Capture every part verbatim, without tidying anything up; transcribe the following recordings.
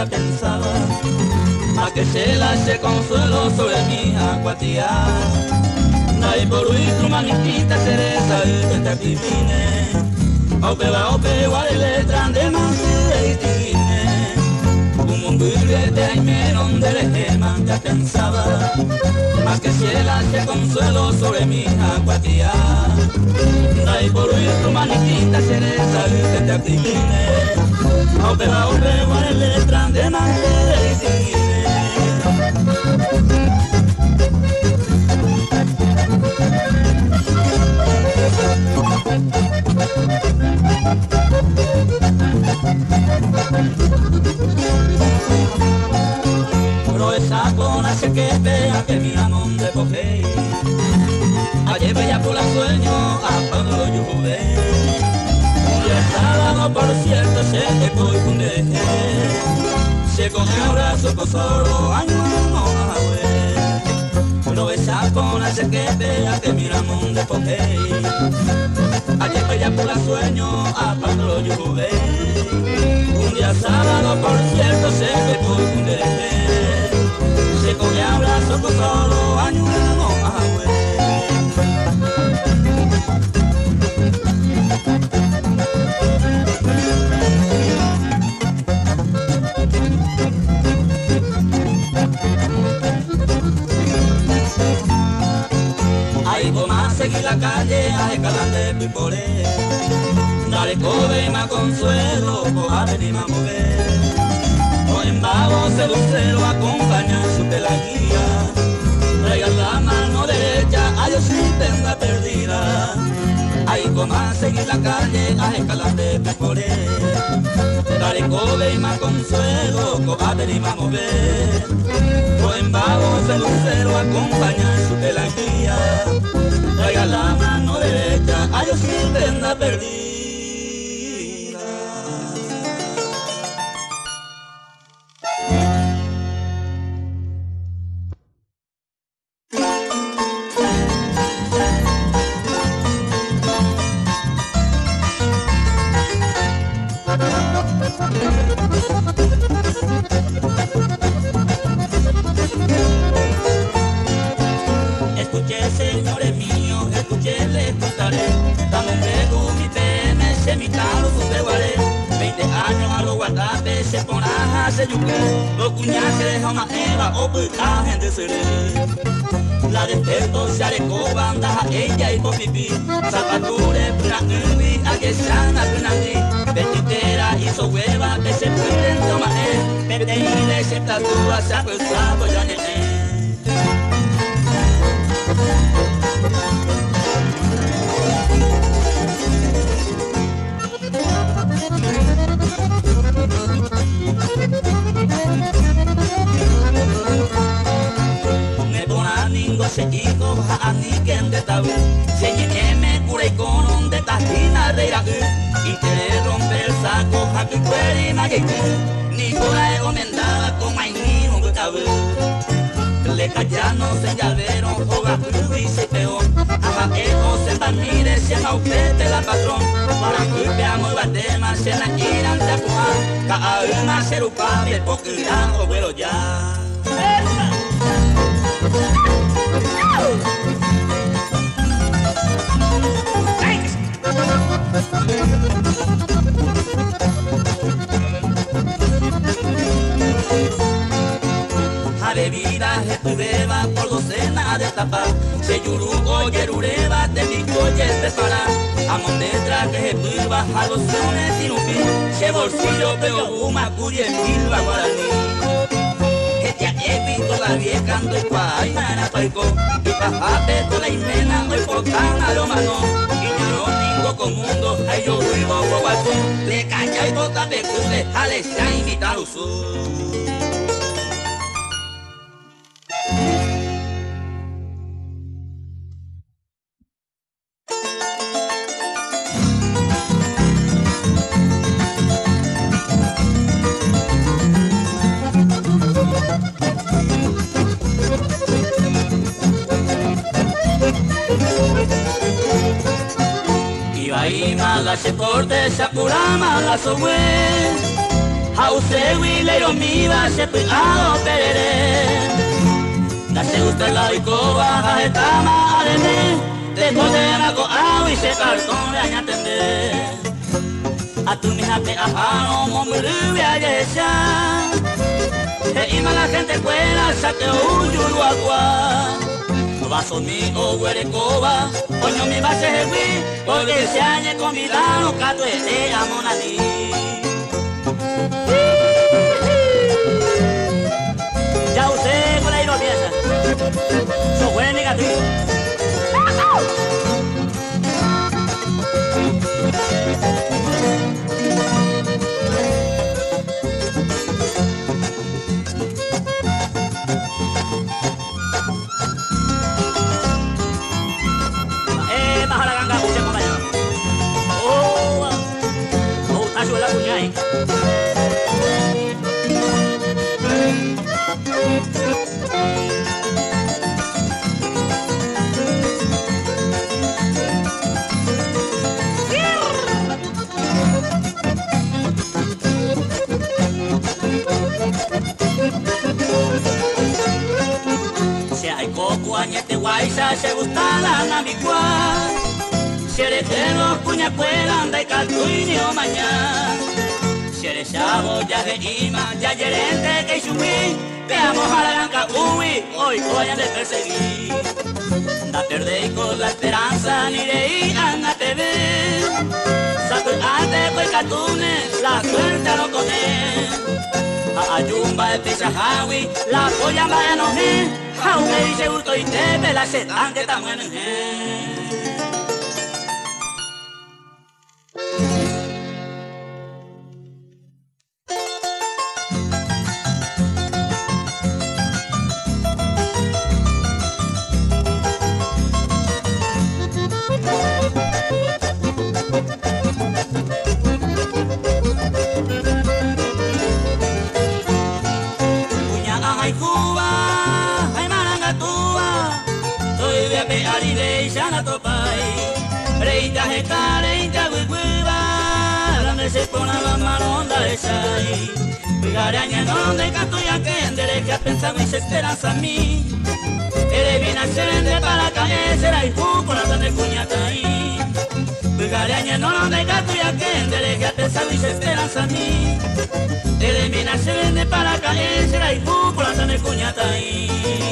ya pensaba, más que se la se consuelo sobre mi acuatía. Dai por lui tu maniquita cereza y te divine, ope va ope guare le trande manse y divine. Un mundo de ahí menos de lejema ya pensaba, más que se la se consuelo sobre mi acuatía. Dai por lui tu maniquita cereza y te divine, ope va ope guare le trande manse y divine. Pero esa cona se que vea que mi amor de coge, ayer veía por la sueño a Pablo Lluve. Un día sábado por cierto se te voy con deje, se coge abrazo con solo año no agüe. Pero esa cona se que vea que mi amor de coge, ayer veía por la sueño a Pablo Lluve. Un día sábado por cierto se te voy con deje, se coge abrazo con solo año no agüe. Ahí toma seguir la calle a escalante pipolé, dale cobe más consuelo, coja ni más mover. O en vago se lucero acompaña su pelaguía, traiga la mano derecha a Dios si tenga perdida. Ahí toma seguir la calle a escalante pipolé, dale cobe y más consuelo, coja ni más mover. O en vago se lucero acompaña su pelaguía, traiga la mano derecha a Dios si tenga perdida. Escuché, señores míos, escuché, les contaré, dame un brego, mi pene, se mi talo, su peguaré. Veinte años a los guatapes, se ponaja, se yuque, los cuñaces, joma eva, o puta gente seré. La desperto, se arecoba, anda a ella y por pipí, zapature, puna ubi, a que sana, puna ti, petitera, hizo hueva, que se pueden tomar, pete y le se tatúa, saco el sapo, ya nené. Se chico a ni quien de tabú, se llene me cure con un de tajina de iraú, y te rompe el saco a tu cuero y maguecu, ni cura e comendaba con maini un tabú. Le callano se llavero, joga y se peor, a eco se tamire se maupete la patrón, para que veamos batema se la iran de acuar, cada una se rupa de poquita o vuelo ya. A bebida je tu beba por docena de tapas, se yurugo yerureba te pico y te para, a mondetra que je tu baja los sones sin un fin, se bolsillo veo una cuya en mil la guaraní. Ya he visto la vieja ando y cuaina paico, y pajape con la imena no importan a lo mano, y yo no digo con mundo, ay yo vivo por guapo, le calla y bota pecule, ale se ha invitado su. Iba y mala se corte, se apura mala sowe, Hause Wilero Miba se pegado perere. Dase gusta la bicoba, a etama arene. Te condena con agua y se cartón de añatende. A tu mija te ajano, mombrube a yesha. Te ima la gente cuela, saque un yulu agua. Vaso mi o huerecoba, coño mi base jewi, porque se añe con mi lano, cato de amonani. Ya usted con la hilo pieza, so buen negativo. Eh, baja la ganga, escuchen compañero. Oh, oh, está suela cuñay. Si hay coco, añete guaysa, se gusta la namicua. Si eres de los cuñacuela, anda y caltuinio mañana. Si eres chavo, ya de ima, ya gerente que chumí. Veamos a la ganca, uy, hoy vayan de perseguir. Da perdéis con la esperanza, ni de ir a te ver. Saco ante coi catunes, la suerte no con él. A ayumba de pichajawi, la polla va a enojar. Aunque dice gusto y te ve la setan que está buena. Ay Cuba, ay Marangatúa, soy de Apeari de Xanatopai, reita jeta, reita huihuiba, donde se pone la maronda de Xay, Pigaraña no de Catuya que endere que ha pensado y se esperanza a mí, eres bien a se vende para caer, será y por la tarde cuñataí, Pigaraña no de Catuya que endere que ha pensado y se esperanza a mí. Elimina se vende para caer, será y por la tarde cuñataí.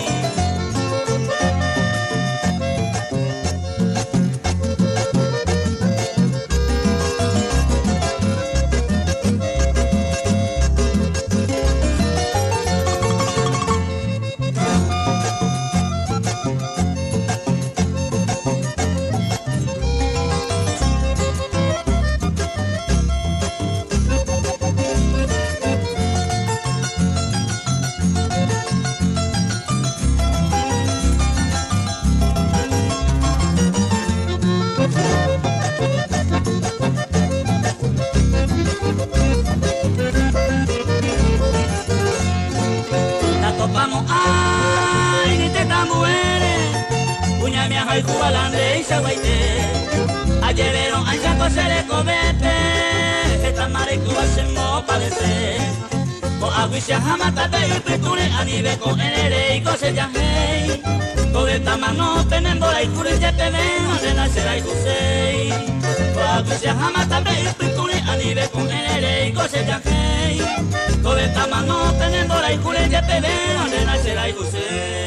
Vamos ay ni te tambuere puña mi aja y cuba landre y saguaite ayer vieron al chaco se le comete esta mare cuba se mo parece con agua y se jama tape y pitune a nivel con enere y cose ya hey con esta mano tenemos la y cure ya te ven donde nacerá y cusei con agua y se jama tape y pitune a nivel con enere y cose ya hey con esta mano tenemos la y cure ya te ven donde nacerá y cusei.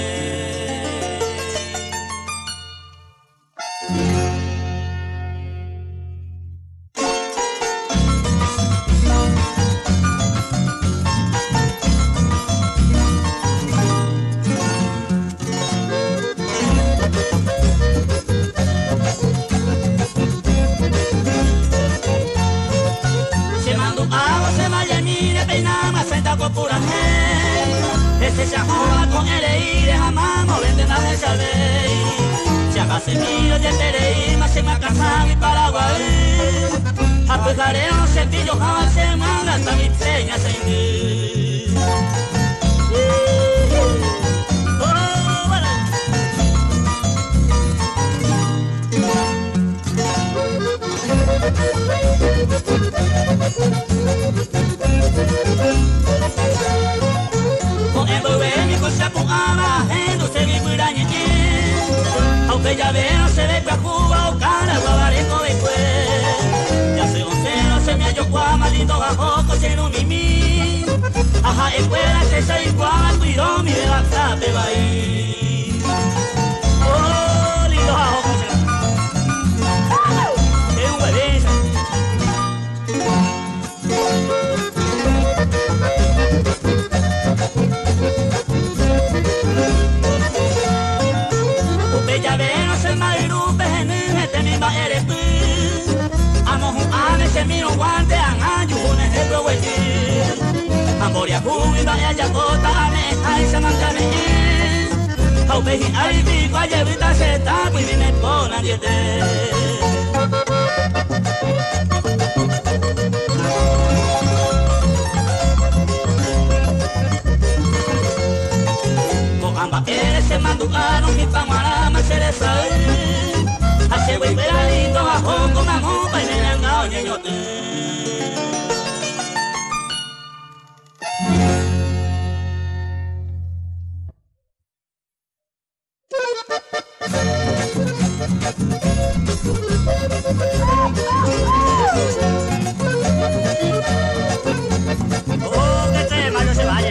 Pura gente, ese se joda con el aire, jamás no vende nada de saber. Si haga semillas de tereí, más se me ha casado y Paraguay. A pejarero no se pillo, jamás se manda hasta mi peña se mí. Oh, bueno. bella veo se ve Cuba o cara guabareco de cue. Ya se onceno se me hallo cuama lindo bajo cocheno mimi. Ajá, escuela se se igual cuidó mi de bastante bahí. Oh, lindo bajo cocheno. Es un huevín. Bella veo se mairu pehene este mi ba eres tú. Amo un ame se miro guante an ayu un ejemplo huequín. Amoria jugo y vaya ya cota ame ay se mancane. Au peji ay pico ay evita se tapo y viene con la diete. Amba eres se manducaron mi pamarama se les sabe. Hace güey peradito bajo con amor pa' y me han dado ñeñote. Oh, que este mayo se vaya.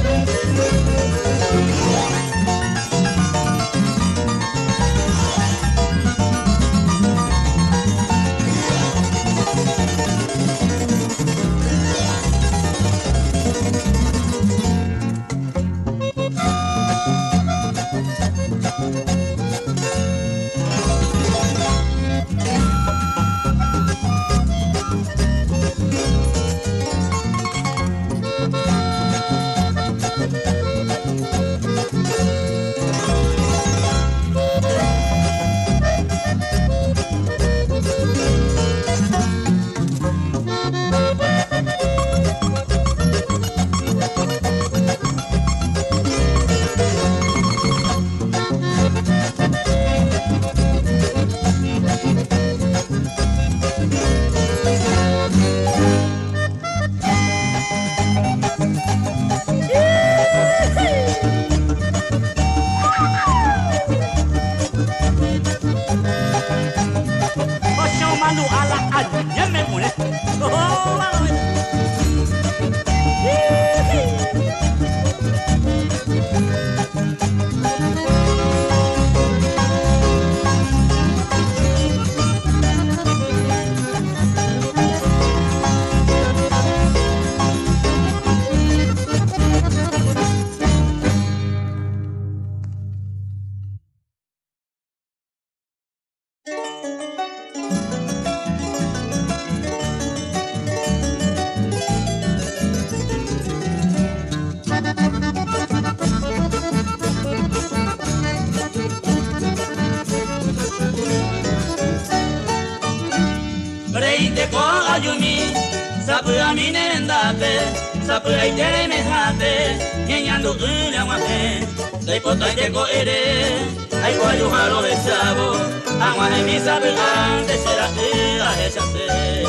Sapura y tere me jate, ñeñando un aguaje, de pota y teco ere, ay guayo jalo de sabo, aguaje mi sabe antes será a esa se.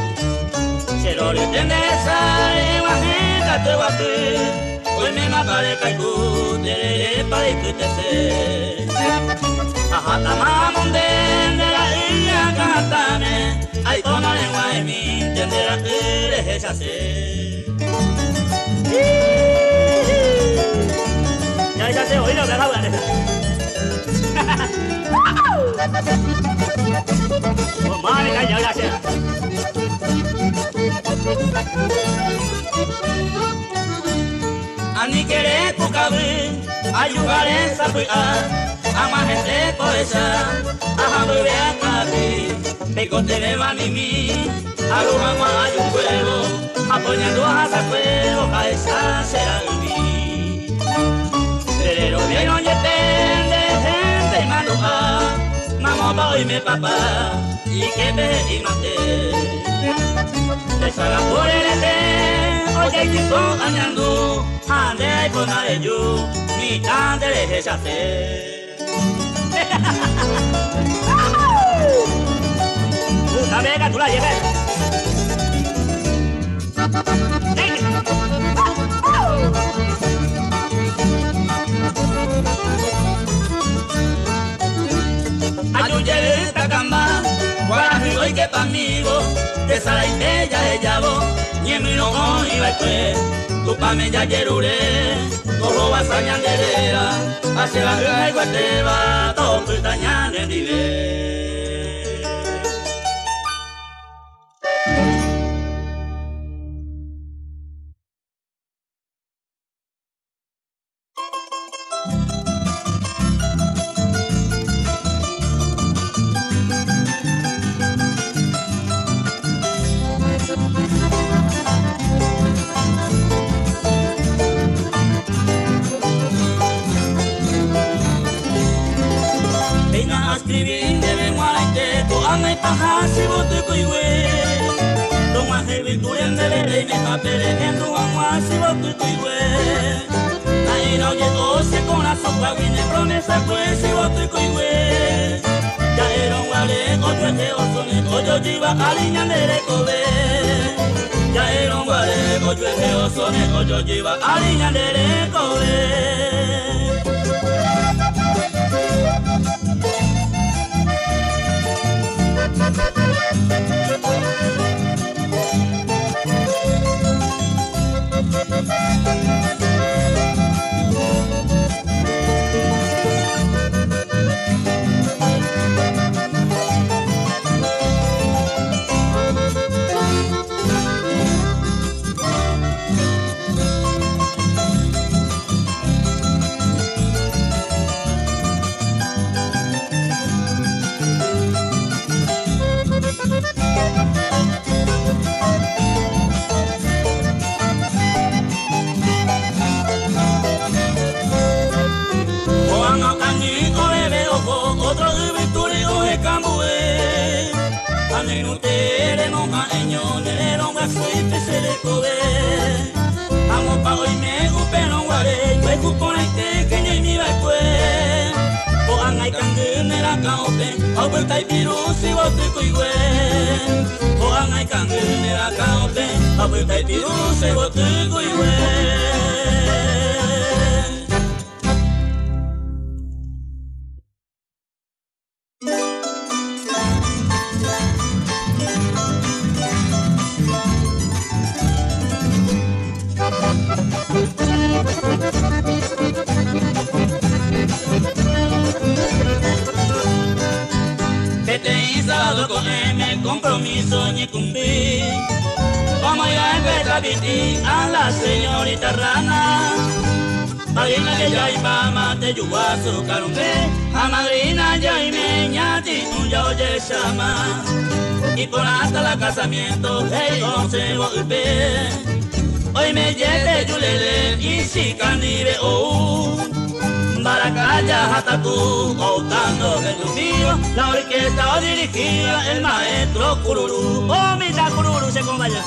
Chero le tende sare, guaje, cate guaje, hoy me mapare caigu, tere pare que te se. Ajá, tamamonde, de la ia catame, ay tona lengua de mi, tendera ere esa se. Ya esa se oído, que la buena. Pues madre, calla, gracias. Ani querer tu cabri, ayudar esa puya, ama gente por esa, ajá bebé a cabri, pecote de mami, aluja hay un huevo, apoyando a esa huevo, a esa será el mí. Pero bien oye de gente y mando a, mamá pa y me papá, y que me y mate. Esa la por el oye y tipo añando, ande y con a ello, ni tan de lejezate. Una vega tú la lleves. ya ella vos, ni en mi no iba a estar. Tu pa me ya yerure, cojo vas a ñanderera, hace la vida y guateba, todo tu tañan en nivel. Compromiso ni cumplir. Vamos a empezar a la señorita Rana. Madrina que ya iba mate yuguazo carumbe. A madrina ya y meña un ya oye llama. Y por hasta la casamiento, hey, once volver. Hoy me lleve yulele y si candive oh. Baracaya hasta tú, contando que tu mío, la orquesta dirigía el maestro Cururú. Oh, mira Cururú se acompaña.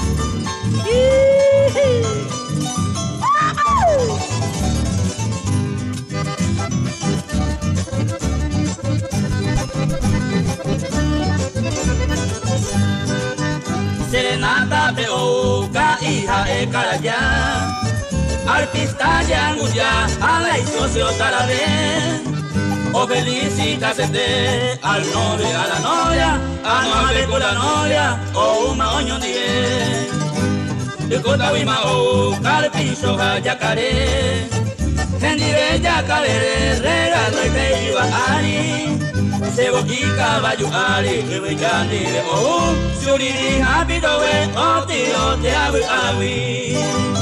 Serenata peoca, hija de Carayá. Artista yanguya, a la socio tarabé. O felicítasete al novio, a la novia, a no ver con la novia, o un maoño diez. De cota wima o carpizo yacaré. Hendive yacaré, regalo y bello ari. Sebo y caballo ari, que voy candive o. Suriri habido we, o tío te abu awi.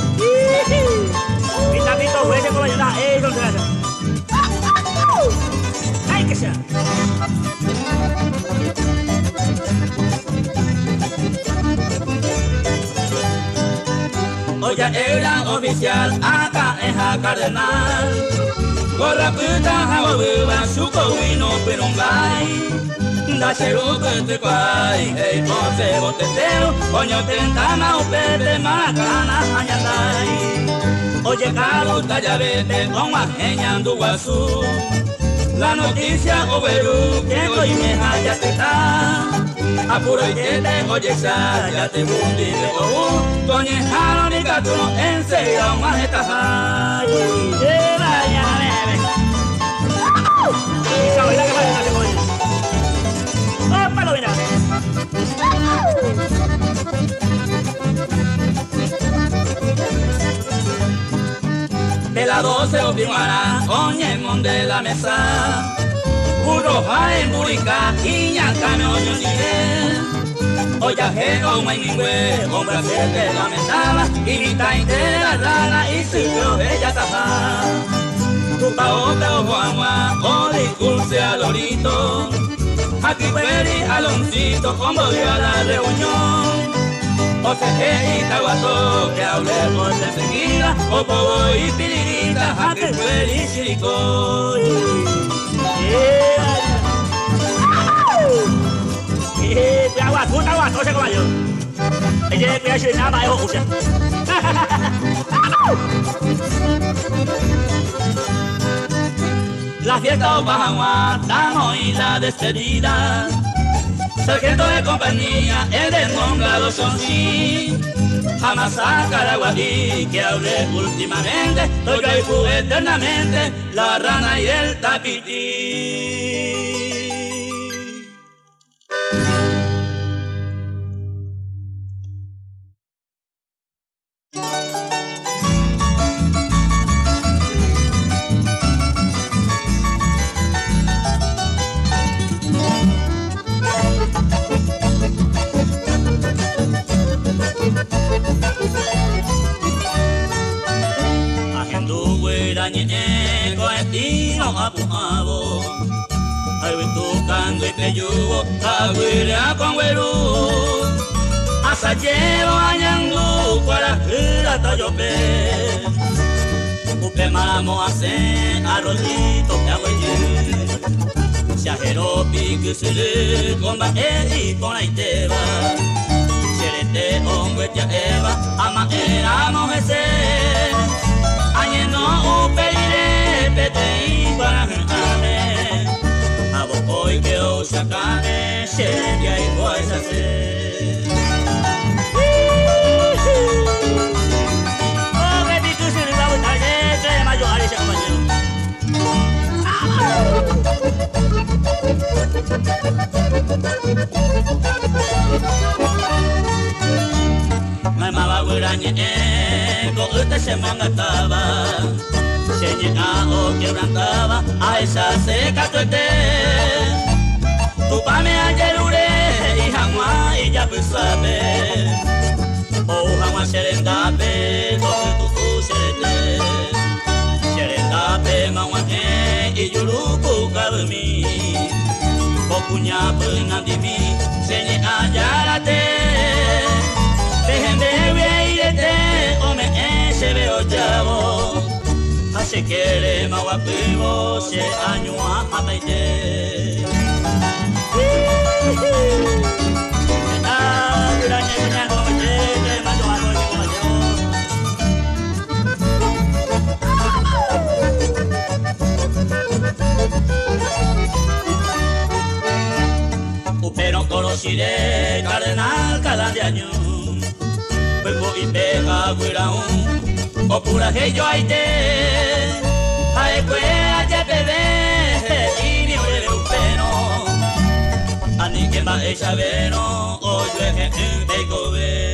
Kita kita huele como yo la eh con casa. Ay que sea. Oye era oficial acá en la cardenal. Gorra puta hawa suco vino pero un bai. Da cheru que te quai, hey ponce boteteo, coño tentama o pete macana añandai. Oye, caro, tallarete, con ajeñando guazú. La noticia, overú, que hoy me haya te está. Apuro y que te oye, ya te bundi de oh. Toñe, jaro, ni gato, enseguida, un majeta, ay. ¡Eh, vaya, bebé! Y sabes la que vaya a hacer. ¡Oh, palo, mira! doce o pimuara, oñe de la mesa. Puro en burica, iña cano yo ni oya jeno mainingüe, hombre se te lamentaba, y ni tainte la rana, y si yo ella tapa. Tu pao peo guagua, o discurse al lorito, aquí peri aloncito, como dio a la reunión. O se que y taguato, que hable por seguida, o pobo y piririta, aquí peri chiricoy. Te agua, tú te agua, no sé cómo yo. Ella es que hay nada más, es usa. La fiesta o pajagua, damos y la despedida. Sargento de compañía, el desmongado son sí. Jamás saca la guají que hablé últimamente. Toyo y fu eternamente, la rana y el tapití. Abu ay tukando y peyugo aguira con güeru asa llevo añangu para gira tayope upe mamo hace arroyito que agüeye siajero pique se le comba eri con la iteba cherete hombre ya eva ama éramos ese añeno upe pete para ame abo hoy que os sacane seria y voy a hacer oh que ti tú se le va a gustar de mayo a ese compañero mamá gurañe con usted se mangataba se llega o quebrantaba a esa seca tuete tu pame ayer ure y jamás y ya pues sabe o jamás serendape donde tu serete serendape mawane y yuruku kabmi bokunya penandimi se llega yarate dejende veirete o me se veo chavo se quiere maguapivo se año a mataite ah durante mañana como te mayo a noche como yo upero conociré cardenal cada de año vuelvo y pega guiraún o pura que yo hay te ay pues allá bebé y mi breve un peno ani que va ella veno o yo es en beco ve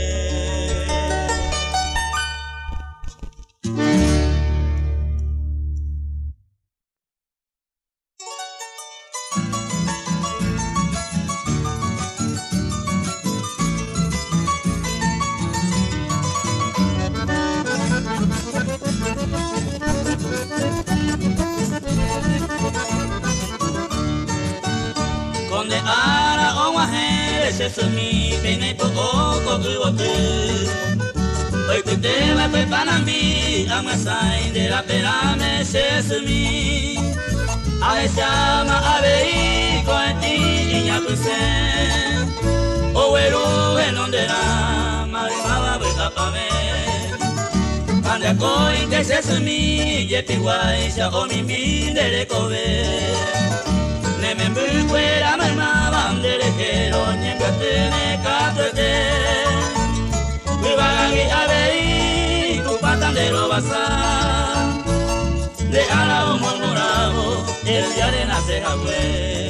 sesumi pene to oko kuote hoy te te la pe panambi amasai de la perame sesumi a esa ma avei con ti ya puse o eru en donde la mari mama beta pame anda coi te sesumi yeti guai sa o mi mi de kobe ne me fuera mamá bandere quiero ni que tiene catuete mi bagagi avei tu patandero basa de ala o mormorado el día de nace jagüe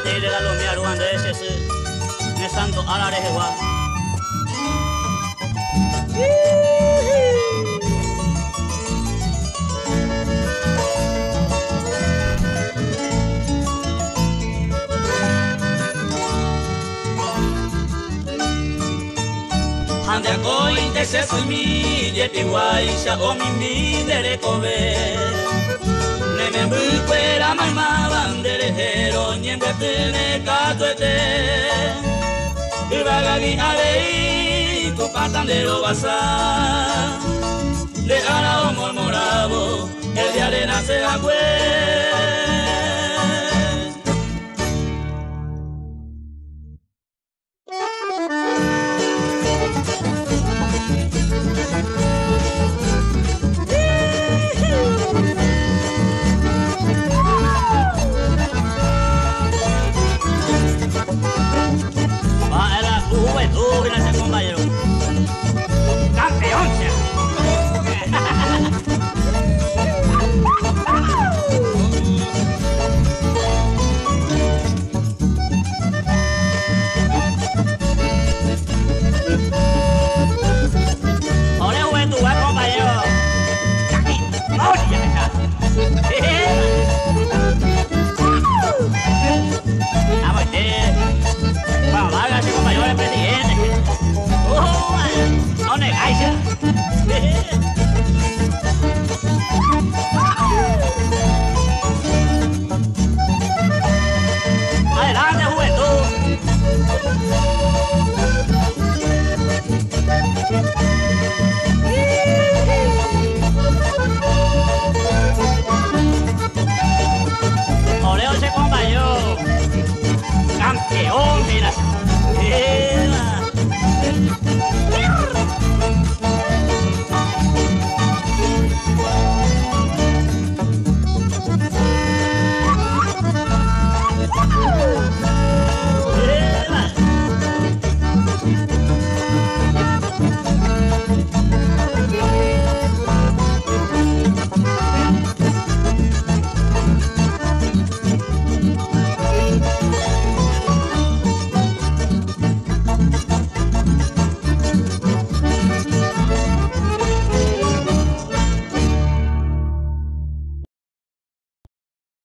te iré a los miaruan de ese se ne santo alare jewa ande akoi te se soy mi ye piwai sha o mi mi dere kobe ne me bu fuera mai ma bandere hero nyembe tene katoete ibagagi arei tu patandero basa de ara o mormorabo el de arena se agüe